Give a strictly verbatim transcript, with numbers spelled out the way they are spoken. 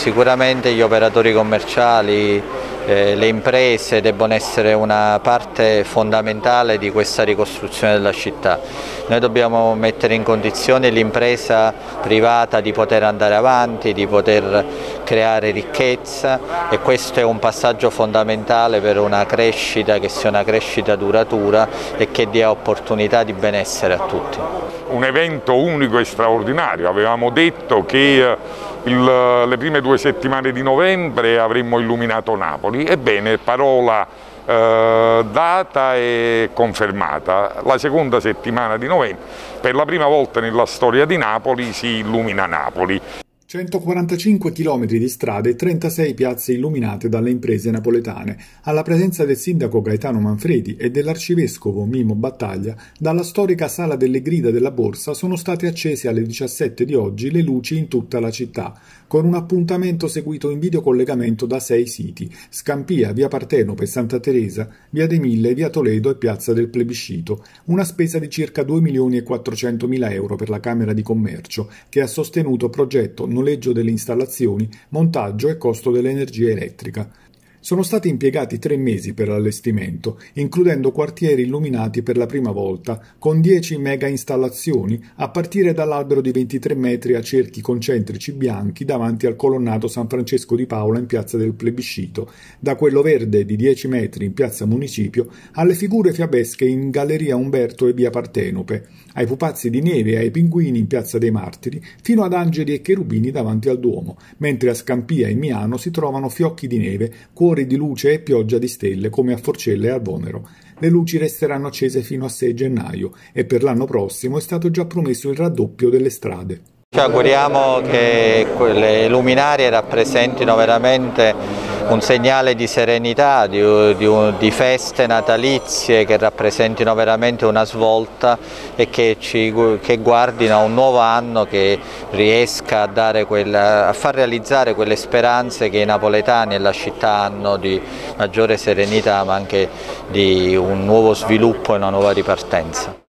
sicuramente gli operatori commerciali, eh, le imprese debbono essere una parte fondamentale di questa ricostruzione della città. Noi dobbiamo mettere in condizione l'impresa privata di poter andare avanti, di poter creare ricchezza, e questo è un passaggio fondamentale per una crescita che sia una crescita duratura e che dia opportunità di benessere a tutti. Un evento unico e straordinario, avevamo detto che il, le prime due settimane di novembre avremmo illuminato Napoli, ebbene parola eh, data e confermata, la seconda settimana di novembre per la prima volta nella storia di Napoli si illumina Napoli. centoquarantacinque chilometri di strade e trentasei piazze illuminate dalle imprese napoletane, alla presenza del sindaco Gaetano Manfredi e dell'arcivescovo Mimmo Battaglia. Dalla storica Sala delle Grida della Borsa sono state accese alle diciassette di oggi le luci in tutta la città, con un appuntamento seguito in videocollegamento da sei siti: Scampia, via Partenope, Santa Teresa, via dei Mille, via Toledo e piazza del Plebiscito. Una spesa di circa due milioni e quattrocentomila euro per la Camera di Commercio, che ha sostenuto progetto, noleggio delle installazioni, montaggio e costo dell'energia elettrica. Sono stati impiegati tre mesi per l'allestimento, includendo quartieri illuminati per la prima volta, con dieci mega installazioni, a partire dall'albero di ventitré metri a cerchi concentrici bianchi davanti al colonnato San Francesco di Paola in piazza del Plebiscito, da quello verde di dieci metri in piazza Municipio alle figure fiabesche in Galleria Umberto e via Partenope, ai pupazzi di neve e ai pinguini in piazza dei Martiri, fino ad angeli e cherubini davanti al Duomo, mentre a Scampia e Miano si trovano fiocchi di neve, cuori di luce e pioggia di stelle come a Forcella e Alvomero. Le luci resteranno accese fino a sei gennaio e per l'anno prossimo è stato già promesso il raddoppio delle strade. Ci auguriamo che le luminarie rappresentino veramente un segnale di serenità, di, di, di feste natalizie che rappresentino veramente una svolta e che, ci, che guardino a un nuovo anno che riesca a, dare quella, a far realizzare quelle speranze che i napoletani e la città hanno di maggiore serenità, ma anche di un nuovo sviluppo e una nuova ripartenza.